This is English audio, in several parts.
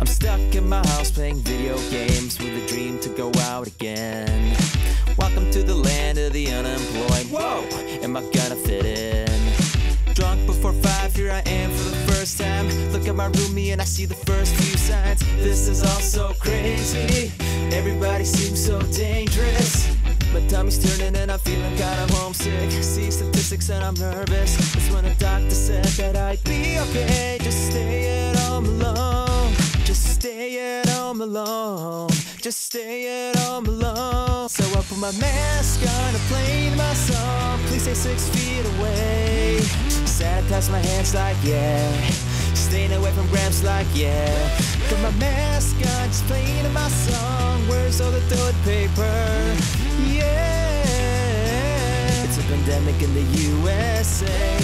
I'm stuck in my house playing video games with a dream to go out again. Welcome to the land of the unemployed. Whoa, am I gonna fit in? Drunk before 5, here I am for the first time. Look at my roomie and I see the first few signs. This is all so crazy, everybody seems so dangerous. My tummy's turning and I'm feeling kinda homesick. See statistics and I'm nervous. That's when a doctor said that I'd be okay. Just stay at home alone. Just stay at home alone. Just stay at home alone. So I put my mask on a plane my song. Please stay 6 feet away. Sanitize my hands like yeah. Staying away from grams like yeah. Put my mask on, just playing my song. Where's all the toilet paper? Yeah. It's a pandemic in the USA.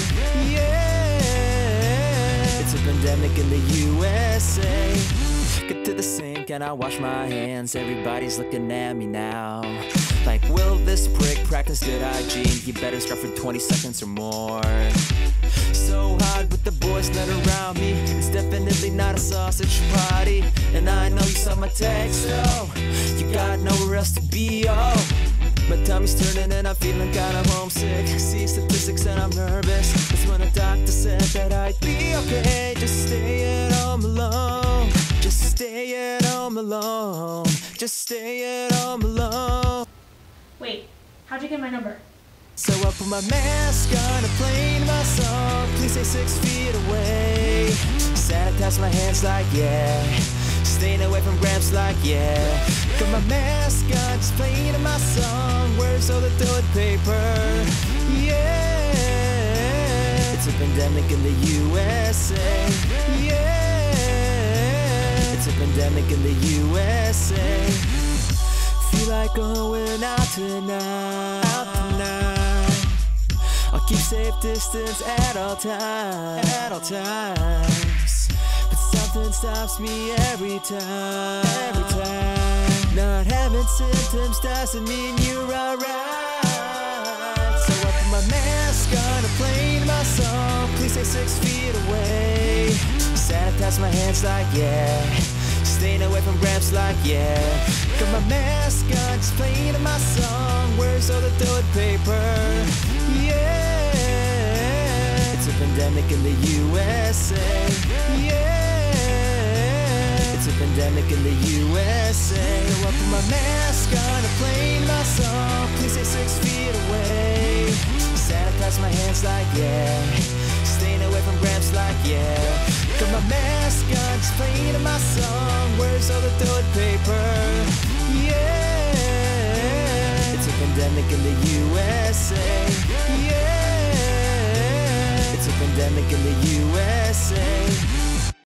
Yeah. It's a pandemic in the USA. Get to the sink and I wash my hands. Everybody's looking at me now like, will this prick practice good hygiene? You better start for 20 seconds or more. So hard with the boys not around me. It's definitely not a sausage party. And I know you saw my text, oh. You got nowhere else to be, oh. My tummy's turning and I'm feeling kinda homesick. See statistics and I'm nervous. That's when a doctor said that I'd be okay. Just stay at home alone. Just stay at home alone. Just stay at home alone. Wait, how'd you get my number? So I put my mask on and playing my song. Please stay 6 feet away. Sanitize my hands like yeah. Staying away from grams like yeah. Got my mask on, just playing my song. Where's all the toilet paper? Yeah. It's a pandemic in the USA. Yeah. It's a pandemic in the USA. Feel like going out tonight. I'll keep safe distance at all times. But something stops me every time. Not having symptoms doesn't mean you're alright. So I put my mask on and playing my song. Please stay 6 feet away. Sanitize my hands like yeah. Staying away from grams like yeah. Got my mask on, just playing my song. Where's all the toilet paper? Yeah. It's a pandemic in the USA. Yeah. It's a pandemic in the USA. So I put my mask on and playing my song. Please stay 6 feet away. Sanitize my hands like yeah. Staying away from grams like yeah. Got my mask on, just playing my song. Where's all the toilet paper? Yeah. It's a pandemic in the USA. Yeah. It's a pandemic in the USA.